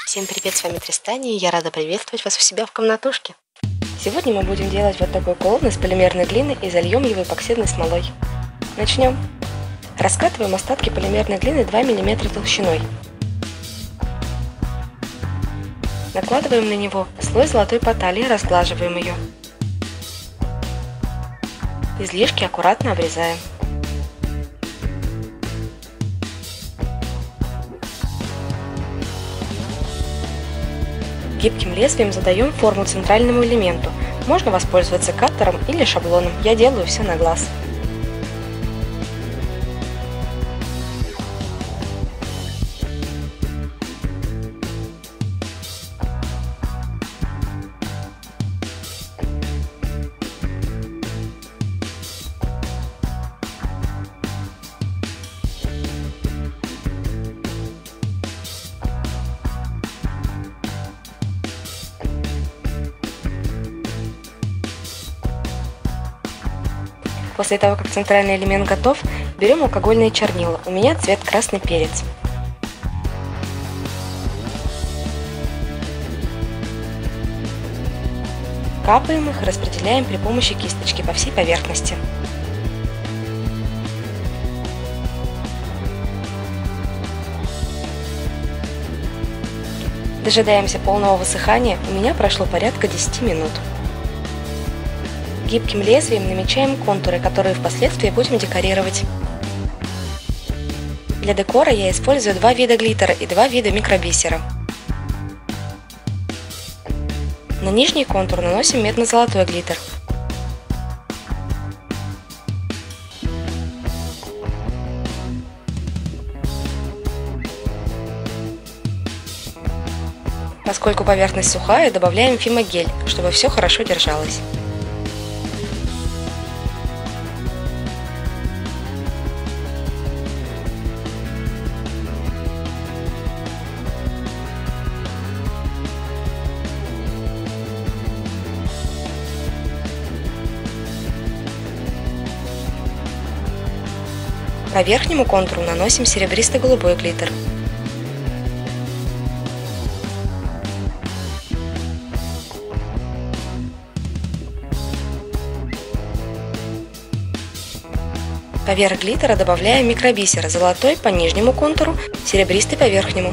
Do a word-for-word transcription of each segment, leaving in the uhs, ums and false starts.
Всем привет, с вами Тристания, и я рада приветствовать вас у себя в комнатушке. Сегодня мы будем делать вот такой кулон из полимерной глины и зальем его эпоксидной смолой. Начнем. Раскатываем остатки полимерной глины два миллиметра толщиной. Накладываем на него слой золотой потали и разглаживаем ее. Излишки аккуратно обрезаем. Гибким лезвием задаем форму центральному элементу. Можно воспользоваться каттером или шаблоном. Я делаю все на глаз. После того, как центральный элемент готов, берем алкогольные чернила. У меня цвет красный перец. Капаем их и распределяем при помощи кисточки по всей поверхности. Дожидаемся полного высыхания, у меня прошло порядка десяти минут. Гибким лезвием намечаем контуры, которые впоследствии будем декорировать. Для декора я использую два вида глиттера и два вида микробисера. На нижний контур наносим медно-золотой глиттер. Поскольку поверхность сухая, добавляем фимогель, чтобы все хорошо держалось. По верхнему контуру наносим серебристо-голубой глиттер. Поверх глиттера добавляем микробисер, золотой по нижнему контуру, серебристый по верхнему.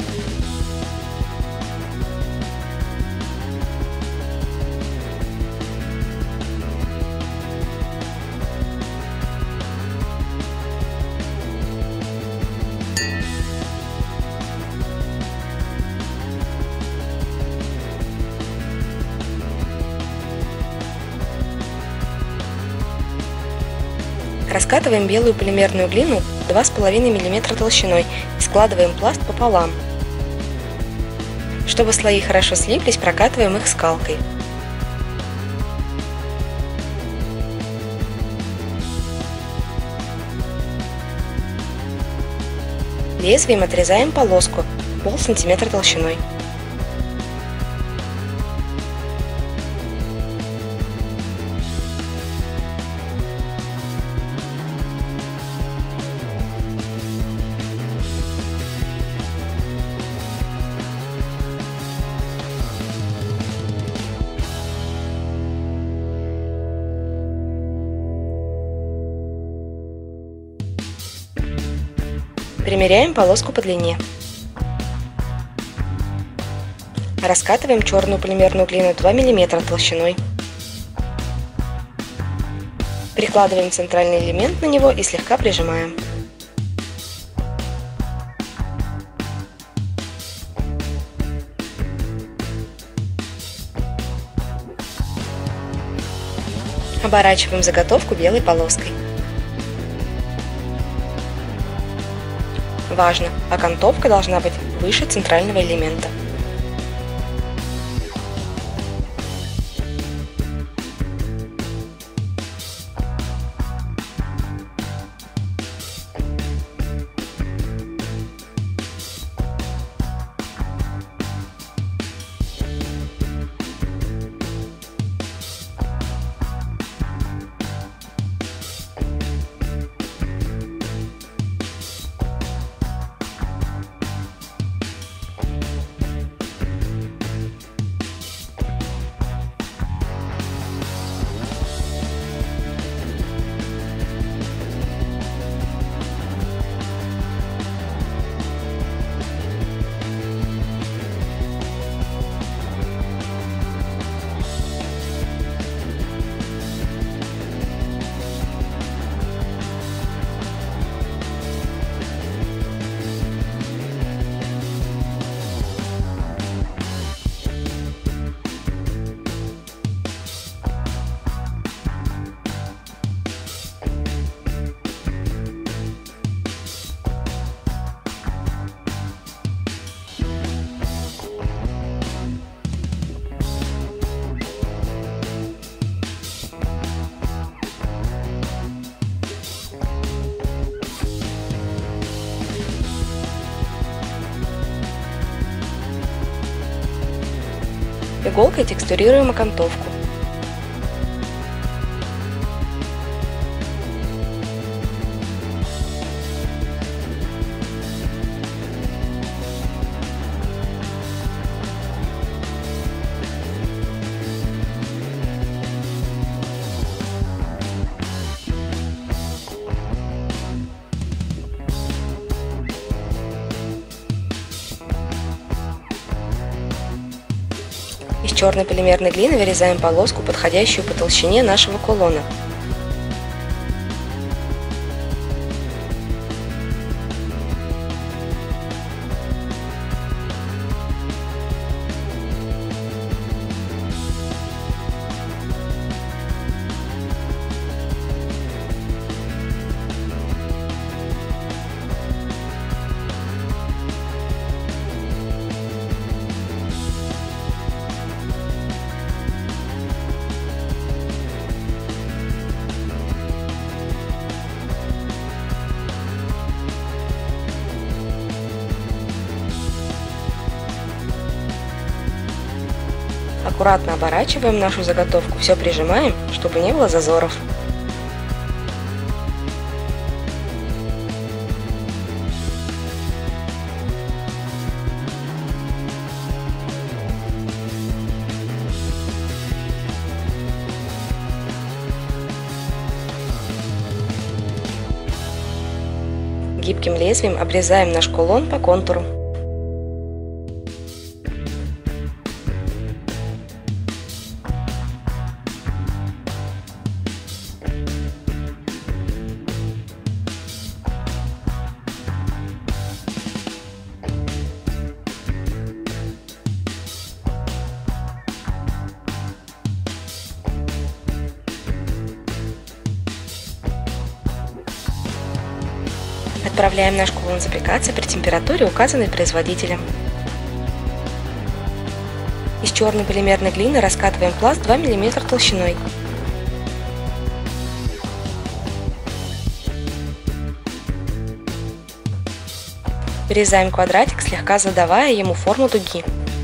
Раскатываем белую полимерную глину два с половиной миллиметра толщиной и складываем пласт пополам. Чтобы слои хорошо слиплись, прокатываем их скалкой. Лезвием отрезаем полоску пол сантиметра толщиной. Примеряем полоску по длине. Раскатываем черную полимерную глину два миллиметра толщиной. Прикладываем центральный элемент на него и слегка прижимаем. Оборачиваем заготовку белой полоской. Важно, окантовка должна быть выше центрального элемента. Иголкой текстурируем окантовку. Из черной полимерной глины вырезаем полоску, подходящую по толщине нашего кулона. Аккуратно оборачиваем нашу заготовку, все прижимаем, чтобы не было зазоров. Гибким лезвием обрезаем наш кулон по контуру. Отправляем наш кулон запекаться при температуре, указанной производителем. Из черной полимерной глины раскатываем пласт два миллиметра толщиной. Вырезаем квадратик, слегка задавая ему форму дуги.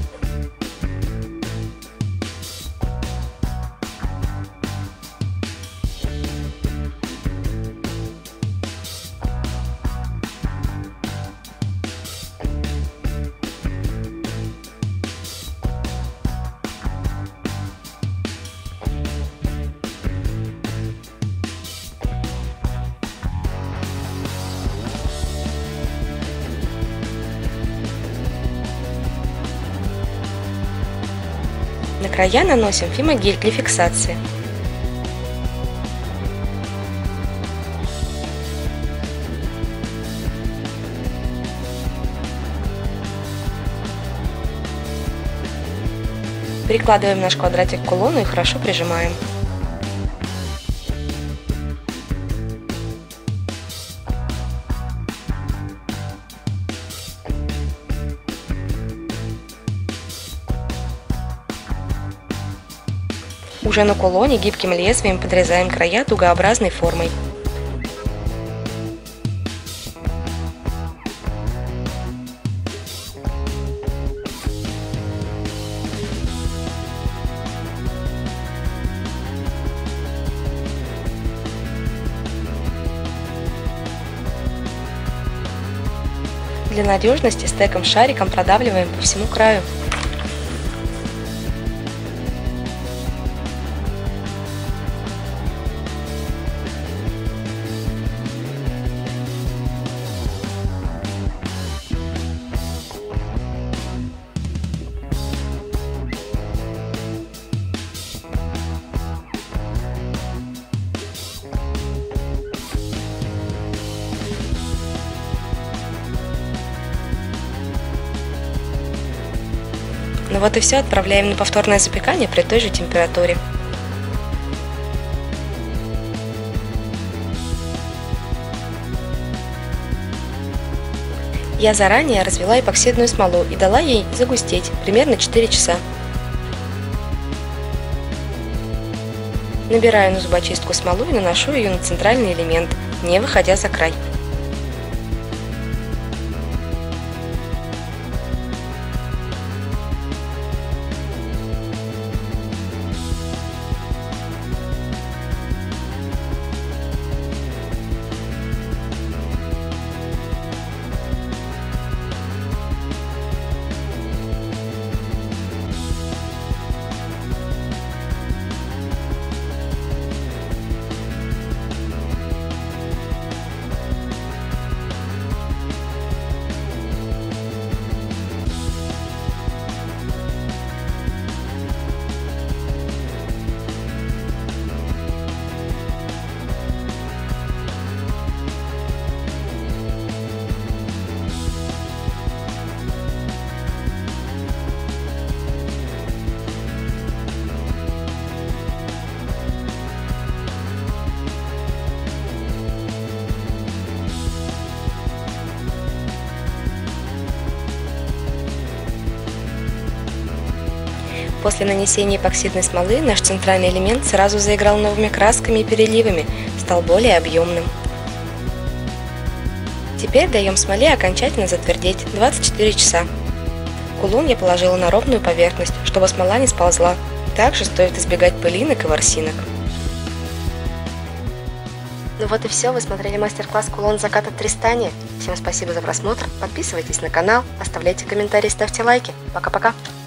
На края наносим фимогель для фиксации. Прикладываем наш квадратик к кулону и хорошо прижимаем. Уже на кулоне гибким лезвием подрезаем края дугообразной формой. Для надежности стеком-шариком продавливаем по всему краю. Ну вот и все, отправляем на повторное запекание при той же температуре. Я заранее развела эпоксидную смолу и дала ей загустеть примерно четыре часа. Набираю на зубочистку смолу и наношу ее на центральный элемент, не выходя за край. После нанесения эпоксидной смолы наш центральный элемент сразу заиграл новыми красками и переливами, стал более объемным. Теперь даем смоле окончательно затвердеть двадцать четыре часа. Кулон я положила на ровную поверхность, чтобы смола не сползла. Также стоит избегать пылинок и ворсинок. Ну вот и все, вы смотрели мастер-класс кулон закат от Тристания. Всем спасибо за просмотр, подписывайтесь на канал, оставляйте комментарии, ставьте лайки. Пока-пока!